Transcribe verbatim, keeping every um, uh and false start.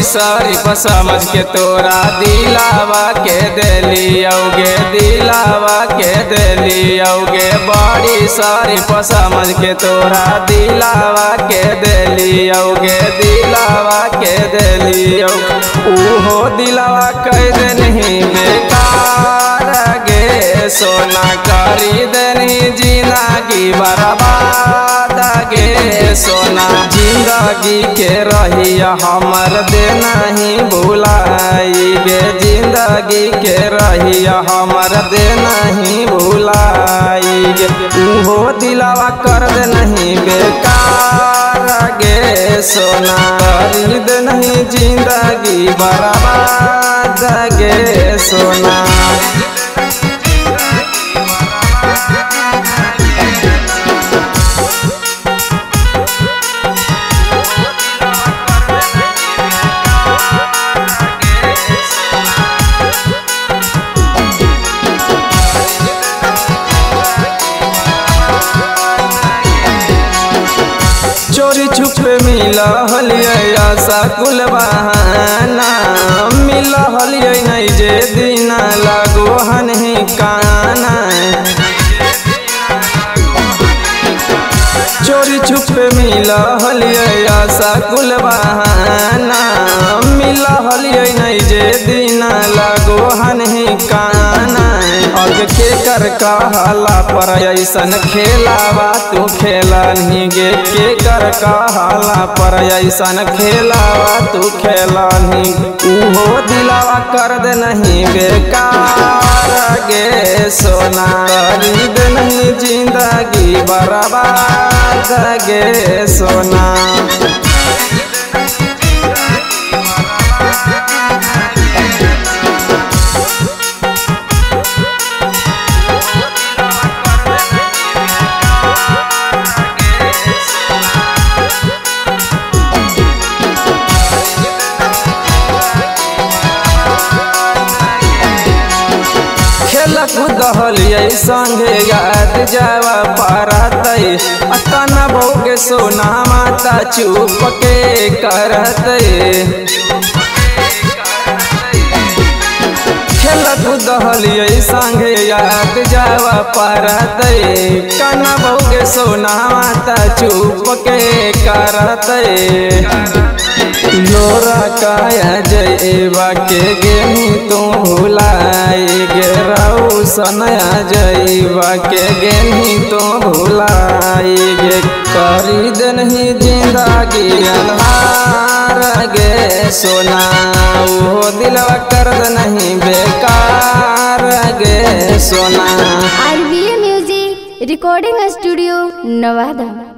शरीफ समझ के तोरा दिलावा के देली औगे दिलावा के देली औगे बड़ी शरीफ समझ के तोरा दिलावा के देली औगे दिलावा के देली उहो दिलावा कह दे नहीं बेकार गे सोना करी देनी जिंदगी बर्बाद गे सोना जिंदगी के रही हमर देना ही भुलाई गे जिंदगी के रही हमर देना ही भुलाई गे उहो दिलावा कर दे नहीं बेकार गे सोना करी दे नहीं जिंदगी बर्बाद गे सोना। चोरी छुपे मिला हलिया सकुल बहाना मिला हलिया नहीं जे दीना लागो हनही काना चोरी छुपे मिला हलिया सकुल बहाना मिला हलिया नहीं जे दीना लागो हनही काना अब के कर कहला पर ऐसन खेलावा तू खेला नहीं गे के कर कहला पर ऐसन खेलावा तू खेला नहीं उहो दिलावा कर दे नहीं बेकार गे सोना करी दे नहीं जिंदगी बर्बाद गे सोना। दहलिए संगे याद जावा पारतई अतना भोगे सोना माता चुप के करतई खेलत दहलिए संगे याद जावा पारतई कना भोगे सोना माता चुप के करतई लोरा काया जयबा के गेनी तू भुलाई गे राउ सनया जयबा के गेनी तू भुलाई गे करी दे नहीं जिंदगी अन्हार गे सोना वो दिलवा कर दे नहीं बेकार गे सोना। R V A music recording studio Nawada.